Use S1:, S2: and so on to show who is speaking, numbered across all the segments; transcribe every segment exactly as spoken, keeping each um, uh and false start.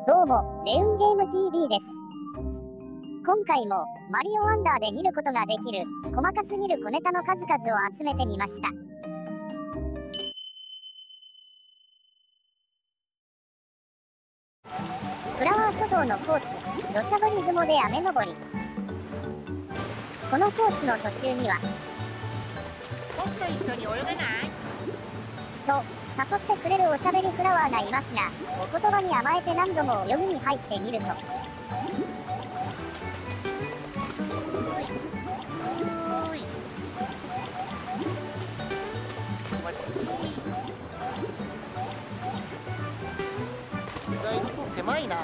S1: どうも、レウンゲーム ティーブイ です。今回もマリオワンダーで見ることができる細かすぎる小ネタの数々を集めてみました。フラワー諸島のコース、土砂降り雲で雨登り。このコースの途中には
S2: 僕と一緒に泳げない？
S1: と誘ってくれるおしゃべりフラワーがいますが、お言葉に甘えて何度も泳ぎに入ってみると
S2: だいぶ狭いな。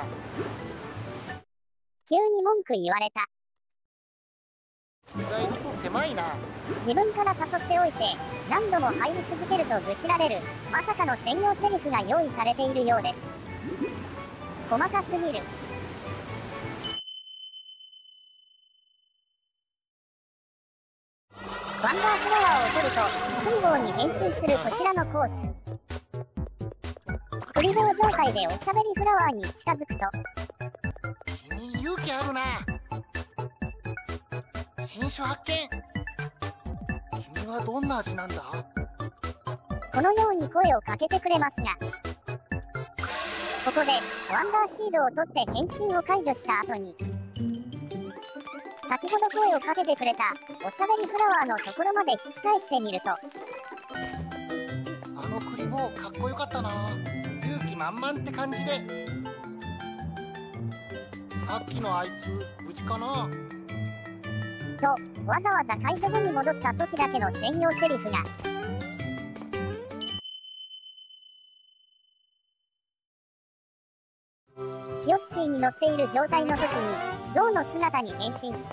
S1: 急に文句言われた。
S2: だいぶ狭いな。
S1: 自分から誘っておいて何度も入り続けると愚痴られる、まさかの専用セリフが用意されているようです。細かすぎる。ワンダーフラワーを取るとクリボーに変身するこちらのコース。クリボー状態でおしゃべりフラワーに近づくと、
S2: 君勇気あるな。新種発見。君はどんな味なんだ？
S1: このように声をかけてくれますが、ここでワンダーシードを取って変身を解除した後に、先ほど声をかけてくれたおしゃべりフラワーのところまで引き返してみると、
S2: あのクリボーかっこよかったな。勇気満々って感じで。さっきのあいつ無事かな
S1: とわざわざ解除後に戻った時だけの専用セリフが。ヨッシーに乗っている状態の時にゾウの姿に変身して、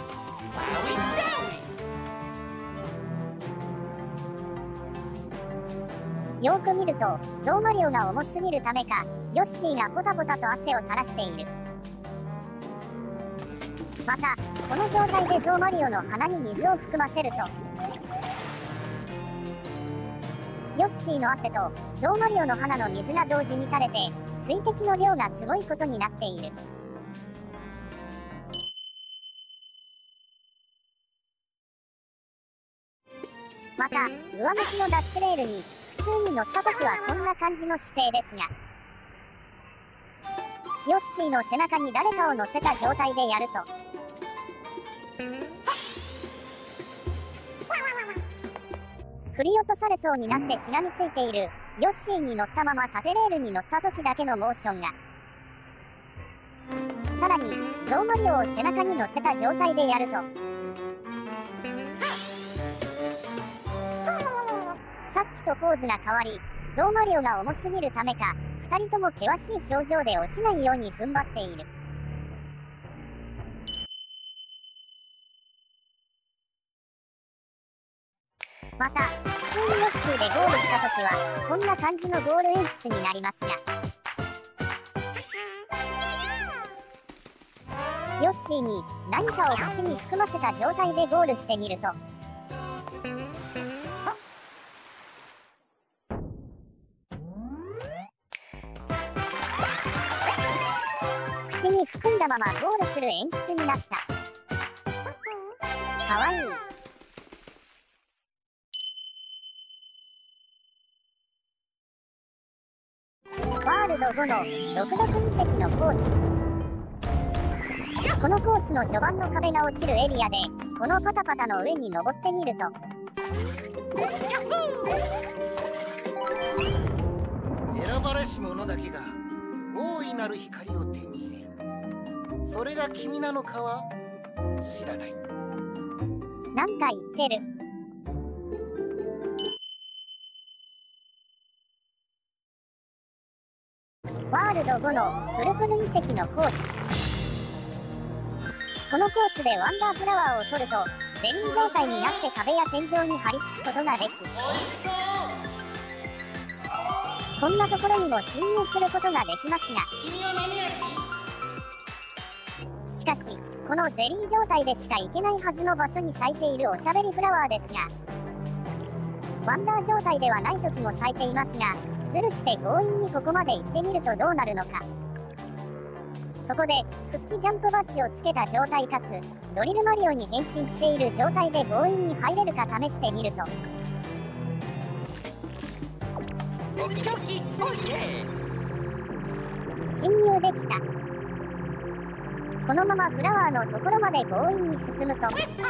S1: よーく見るとゾウマリオが重すぎるためか、ヨッシーがポタポタと汗を垂らしている。またこの状態でゾウマリオの鼻に水を含ませると、ヨッシーの汗とゾウマリオの鼻の水が同時に垂れて、水滴の量がすごいことになっている。また上向きのダッシュレールに普通に乗った時はこんな感じの姿勢ですが、ヨッシーの背中に誰かを乗せた状態でやると、振り落とされそうになってしがみついているヨッシーに乗ったまま縦レールに乗った時だけのモーションが。さらにゾウマリオを背中に乗せた状態でやると、さっきとポーズが変わり、ゾウマリオが重すぎるためかふたりとも険しい表情で落ちないように踏ん張っている。また普通にヨッシーでゴールした時はこんな感じのゴール演出になりますが、ヨッシーに何かを口に含ませた状態でゴールしてみると、口に含んだままゴールする演出になった。かわいい。ワールドごのろくろく隕石のコース。このコースの序盤の壁が落ちるエリアで、このパタパタの上に登ってみると、
S2: 選ばれし者だけが大いなる光を手に入れる。それが君なのかは知らない。
S1: なんか言ってる。ワールドごのプルプル遺跡のコース。このコースでワンダーフラワーを取るとゼリー状態になって壁や天井に張り付くことができ、こんなところにも侵入することができますが、
S2: 君は何味？
S1: しかしこのゼリー状態でしか行けないはずの場所に咲いているおしゃべりフラワーですが、ワンダー状態ではない時も咲いていますが、ズルして強引にここまで行ってみるとどうなるのか。 そこで復帰ジャンプバッジをつけた状態かつドリルマリオに変身している状態で強引に入れるか試してみると、侵入できた。このままフラワーのところまで強引に進むと、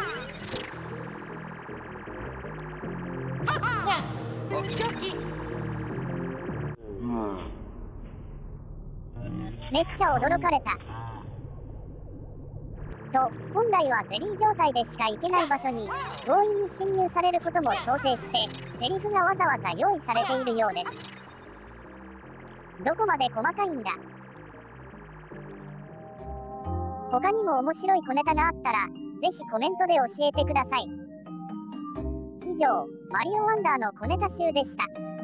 S1: めっちゃ驚かれた。と、本来はゼリー状態でしか行けない場所に強引に侵入されることも想定してセリフがわざわざ用意されているようです。どこまで細かいんだ。他にも面白い小ネタがあったらぜひコメントで教えてください。以上、マリオワンダーの小ネタ集でした。